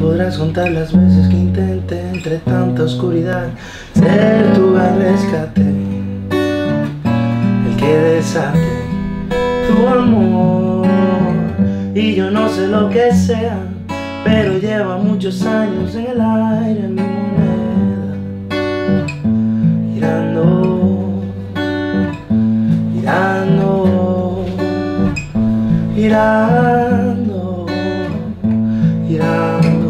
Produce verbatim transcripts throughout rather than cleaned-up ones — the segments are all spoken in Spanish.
podrás contar las veces que intenté entre tanta oscuridad ser tu gran rescate, el que desate tu amor. Y yo no sé lo que sea, pero lleva muchos años en el aire mi moneda, girando, girando, girando, girando.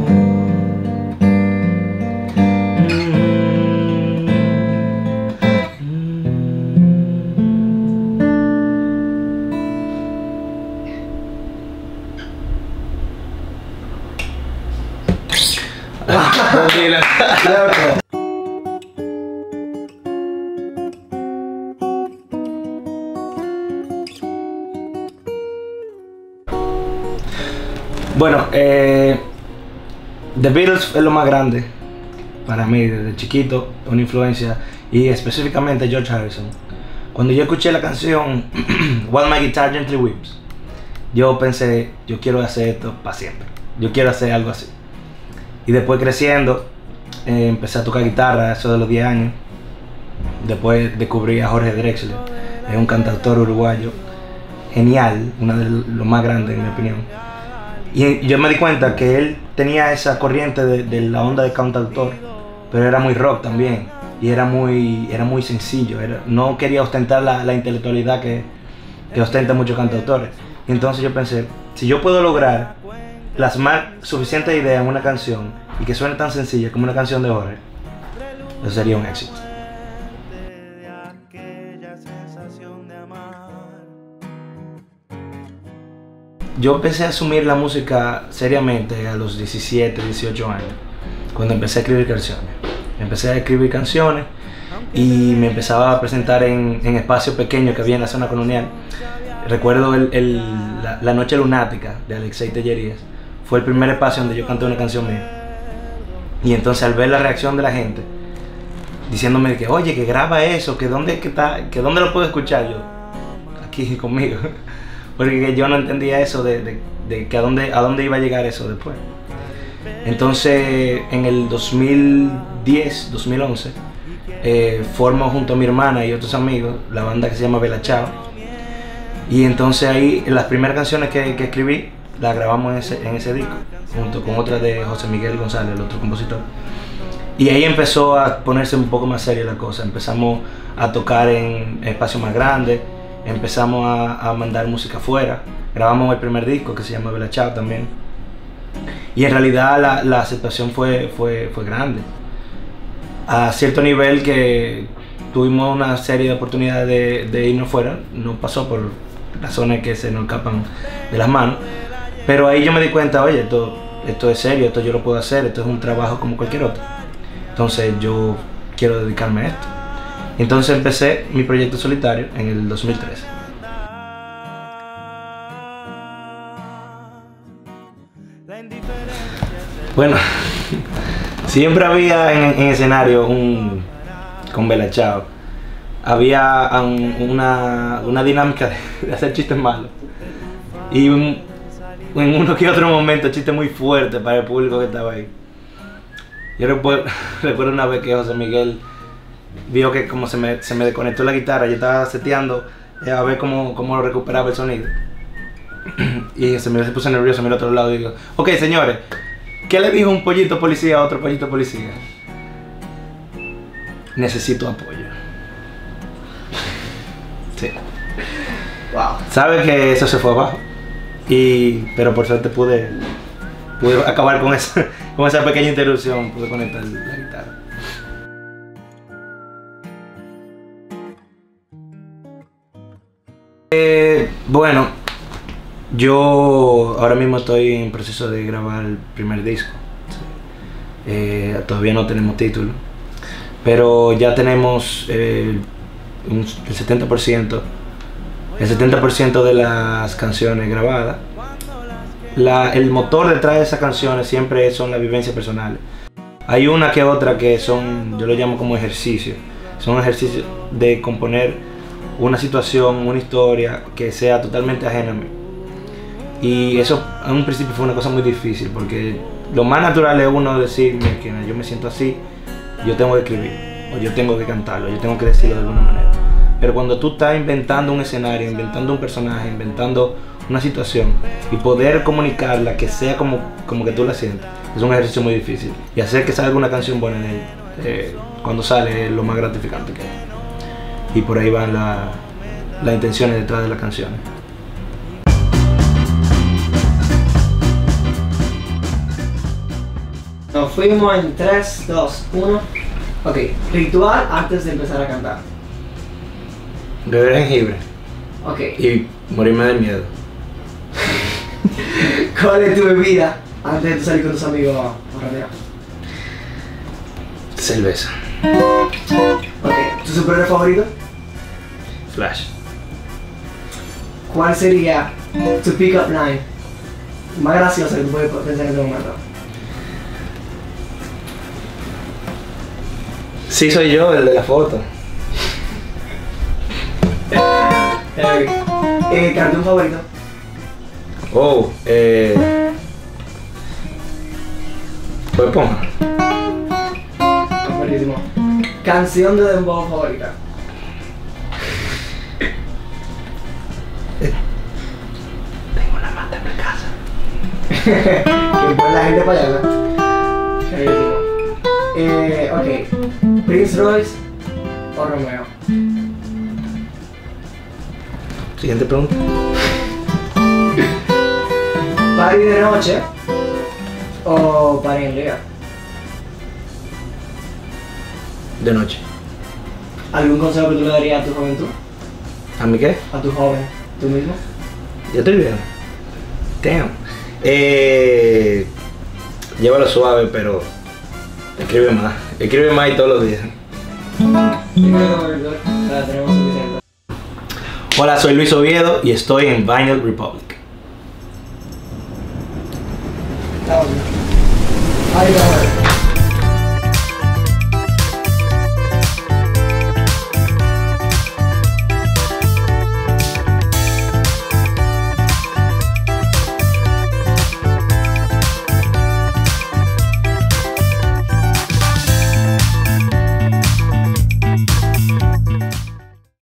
Bueno, eh, The Beatles es lo más grande para mí desde chiquito, una influencia, y específicamente George Harrison. Cuando yo escuché la canción While My Guitar Gently Weeps, yo pensé, yo quiero hacer esto para siempre, yo quiero hacer algo así. Y después creciendo, eh, empecé a tocar guitarra, eso de los diez años. Después descubrí a Jorge Drexler, es un cantautor uruguayo genial, uno de los más grandes en mi opinión. Y yo me di cuenta que él tenía esa corriente de, de la onda de cantautor, pero era muy rock también, y era muy, era muy sencillo, era, no quería ostentar la, la intelectualidad que, que ostentan muchos cantautores. Y entonces yo pensé, si yo puedo lograr plasmar suficientes ideas en una canción y que suene tan sencilla como una canción de Jorge, eso sería un éxito. Yo empecé a asumir la música seriamente a los diecisiete, dieciocho años, cuando empecé a escribir canciones. Empecé a escribir canciones y me empezaba a presentar en, en espacios pequeños que había en la zona colonial. Recuerdo el, el, la, la Noche Lunática de Alexei Tellerías. Fue el primer espacio donde yo canté una canción mía. Y entonces al ver la reacción de la gente, diciéndome que oye, que graba eso, que dónde, que está, que dónde lo puedo escuchar, yo, aquí conmigo. Porque yo no entendía eso de, de, de que a dónde, a dónde iba a llegar eso después. Entonces en el dos mil diez, dos mil once, eh, formo junto a mi hermana y otros amigos la banda que se llama Bella Ciao. Y entonces ahí las primeras canciones que, que escribí las grabamos en ese, en ese disco, junto con otras de José Miguel González, el otro compositor. Y ahí empezó a ponerse un poco más seria la cosa. Empezamos a tocar en espacios más grandes, empezamos a, a mandar música afuera. Grabamos el primer disco que se llama Bella Ciao también. Y en realidad la, la aceptación fue, fue, fue grande. A cierto nivel que tuvimos una serie de oportunidades de, de irnos fuera. No pasó por razones que se nos escapan de las manos. Pero ahí yo me di cuenta, oye, esto, esto es serio, esto yo lo puedo hacer, esto es un trabajo como cualquier otro. Entonces yo quiero dedicarme a esto. Entonces empecé mi proyecto solitario en el dos mil trece. Bueno, siempre había en, en escenario un, con Bella Ciao, había un, una, una dinámica de, de hacer chistes malos. Y un, en uno que otro momento chistes muy fuertes para el público que estaba ahí. Yo recuerdo, recuerdo una vez que José Miguel vio que como se me, se me desconectó la guitarra, yo estaba seteando eh, a ver cómo, cómo recuperaba el sonido. Y se me se puso nervioso, miró a otro lado y digo, ok señores, ¿qué le dijo un pollito policía a otro pollito policía? Necesito apoyo. Sí. Wow. Sabes que eso se fue abajo. Y, pero por suerte pude, pude acabar con esa, con esa pequeña interrupción, pude conectar la guitarra. Eh, bueno, yo ahora mismo estoy en proceso de grabar el primer disco. Eh, todavía no tenemos título, pero ya tenemos eh, un, el setenta por ciento. El setenta por ciento de las canciones grabadas. La, el motor detrás de esas canciones siempre son las vivencias personales. Hay una que otra que son, yo lo llamo como ejercicios. Son ejercicios de componer una situación, una historia que sea totalmente ajena a mí. Y eso en un principio fue una cosa muy difícil, porque lo más natural es uno decir, mira, que yo me siento así, yo tengo que escribir, o yo tengo que cantarlo, yo tengo que decirlo de alguna manera. Pero cuando tú estás inventando un escenario, inventando un personaje, inventando una situación y poder comunicarla que sea como, como que tú la sientes, es un ejercicio muy difícil. Y hacer que salga una canción buena de, eh, cuando sale es lo más gratificante que hay. Y por ahí van la, las intenciones detrás de las canciones. Nos fuimos en tres, dos, uno. Ok, ritual antes de empezar a cantar. Beber jengibre. Ok. Y morirme de miedo. ¿Cuál es tu bebida antes de salir con tus amigos a rapear? Cerveza. Ok, ¿tu superhéroe favorito? Flash. ¿Cuál sería tu pick-up line más graciosa que tú puedes pensar en este momento? Sí, soy yo, el de la foto. Eh, eh, ¿cartoon favorito? Oh, eh... Bob Esponja. Buenísimo. ¿Canción de dembow favorita? Tengo una mata en mi casa. Que pone la gente para allá, ¿no? Buenísimo. Eh, ok. ¿Prince Royce o Romeo? Siguiente pregunta. ¿Party de noche o party en liga? De noche. ¿Algún consejo que tú le darías a tu juventud? ¿A mí qué? ¿A tu joven? ¿Tú mismo? Yo estoy bien. Damn. Eh... Llévalo suave, pero... Escribe más. Escribe más y todos los días. Ahora tenemos suficiente. Hola, soy Luis Oviedo y estoy en Vinyl Republic. Está bueno. Ahí va.